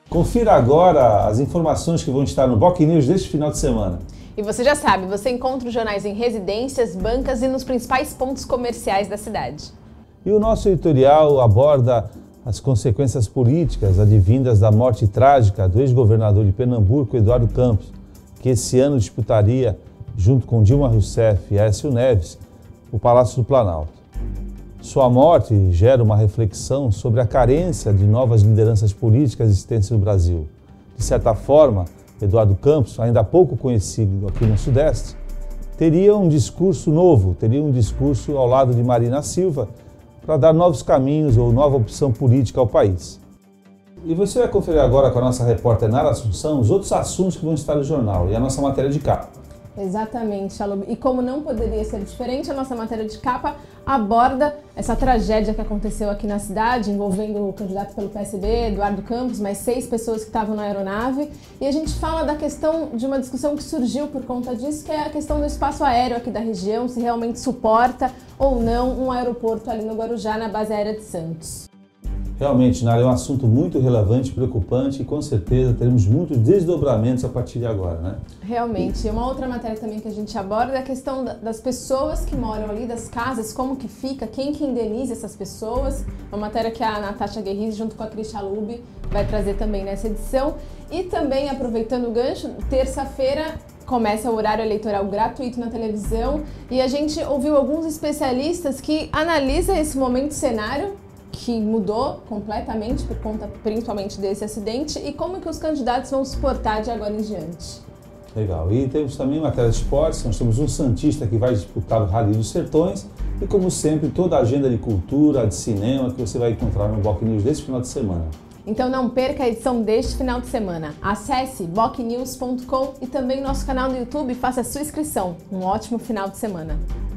Confira agora as informações que vão estar no BocNews deste final de semana. E você já sabe, você encontra os jornais em residências, bancas e nos principais pontos comerciais da cidade. E o nosso editorial aborda as consequências políticas advindas da morte trágica do ex-governador de Pernambuco, Eduardo Campos, que esse ano disputaria, junto com Dilma Rousseff e Aécio Neves, o Palácio do Planalto. Sua morte gera uma reflexão sobre a carência de novas lideranças políticas existentes no Brasil. De certa forma, Eduardo Campos, ainda pouco conhecido aqui no Sudeste, teria um discurso novo, teria um discurso ao lado de Marina Silva para dar novos caminhos ou nova opção política ao país. E você vai conferir agora com a nossa repórter Nara Assunção os outros assuntos que vão estar no jornal e a nossa matéria de capa. Exatamente, Shalom. E como não poderia ser diferente, a nossa matéria de capa aborda essa tragédia que aconteceu aqui na cidade, envolvendo o candidato pelo PSB, Eduardo Campos, mais 6 pessoas que estavam na aeronave. E a gente fala da questão de uma discussão que surgiu por conta disso, que é a questão do espaço aéreo aqui da região, se realmente suporta ou não um aeroporto ali no Guarujá, na base aérea de Santos. Realmente, Nara, é um assunto muito relevante, preocupante e com certeza teremos muitos desdobramentos a partir de agora, né? Realmente. E uma outra matéria também que a gente aborda é a questão das pessoas que moram ali, das casas, como que fica, quem que indeniza essas pessoas. Uma matéria que a Natasha Guerriz, junto com a Cris Chalub, vai trazer também nessa edição. E também, aproveitando o gancho, terça-feira começa o horário eleitoral gratuito na televisão e a gente ouviu alguns especialistas que analisam esse momento cenário que mudou completamente por conta principalmente desse acidente e como que os candidatos vão se portar de agora em diante. Legal. E temos também matéria de esportes, nós temos um santista que vai disputar o Rally dos Sertões e, como sempre, toda a agenda de cultura, de cinema que você vai encontrar no BocNews deste final de semana. Então não perca a edição deste final de semana. Acesse bocnews.com e também nosso canal no YouTube e faça a sua inscrição. Um ótimo final de semana.